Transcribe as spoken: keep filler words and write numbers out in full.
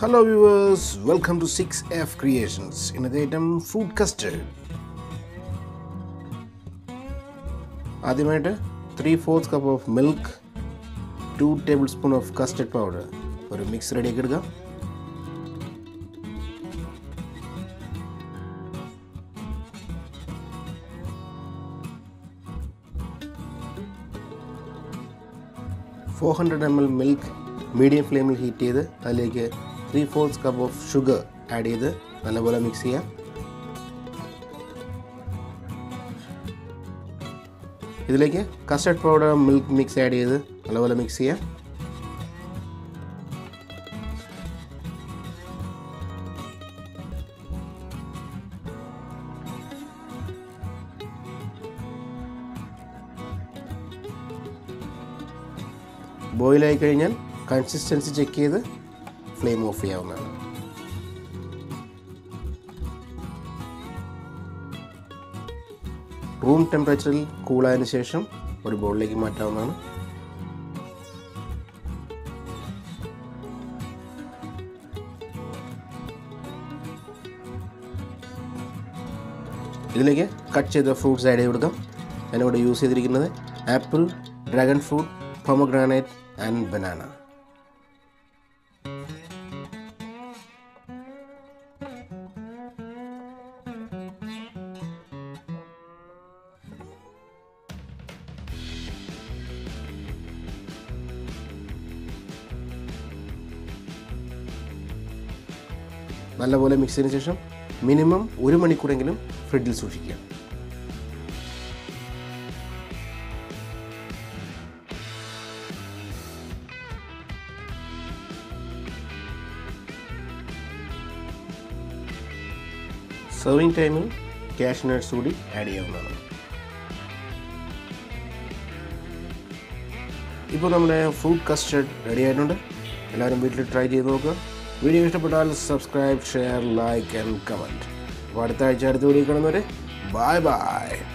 Hello viewers, welcome to six F Creations. In the item fruit custard. ആദ്യമായിട്ട് three fourths cup of milk, two tablespoons of custard powder. ഒരു mix ready ആക്കി എടുക്കാം. four hundred milliliters milk medium flame heat ചെയ്ത് അതിലേക്ക് three fourths cup of sugar add ചെയ്ത് നല്ലപോലെ mix ചെയ്യാം. ഇതിലേക്ക് custard powder milk mix add ചെയ്ത് നല്ലപോലെ മിക്സ് ചെയ്യാം. ബോയിൽ ആയി കഴിഞ്ഞാൽ കൺസിസ്റ്റൻസി ചെക്ക് ചെയ്ത് ഫ്ലെയിം ഓഫ് ചെയ്യാവുന്നതാണ്. റൂം ടെമ്പറേച്ചറിൽ കൂളായതിനു ശേഷം ഒരു ബൗളിലേക്ക് മാറ്റാവുന്നതാണ്. ഇതിലേക്ക് കട്ട് ചെയ്ത ഫ്രൂട്ട്സ് ആഡ് ചെയ്ത് കൊടുക്കാം. ഞാനിവിടെ യൂസ് ചെയ്തിരിക്കുന്നത് apple, dragon fruit, pomegranate and banana. നല്ലപോലെ മിക്സ് ചെയ്തതിനു ശേഷം മിനിമം ഒരു മണിക്കൂറെങ്കിലും ഫ്രിഡ്ജിൽ സൂക്ഷിക്കുക. സെർവിങ് ടൈമിൽ കാഷ്യൂ നട്ട്സ് കൂടി ആഡ് ചെയ്യാവുന്നതാണ്. ഇപ്പോൾ നമ്മുടെ ഫ്രൂട്ട് കസ്റ്റർഡ് റെഡി ആയിട്ടുണ്ട്. എല്ലാവരും വീട്ടിൽ ട്രൈ ചെയ്ത് നോക്കുക. വീഡിയോ ഇഷ്ടപ്പെട്ടാൽ subscribe, share, like and comment. അപ്പോൾ അടുത്ത ആഴ്ച അടുത്ത വീഡിയോ കാണുന്നവരെ ബൈ ബൈ.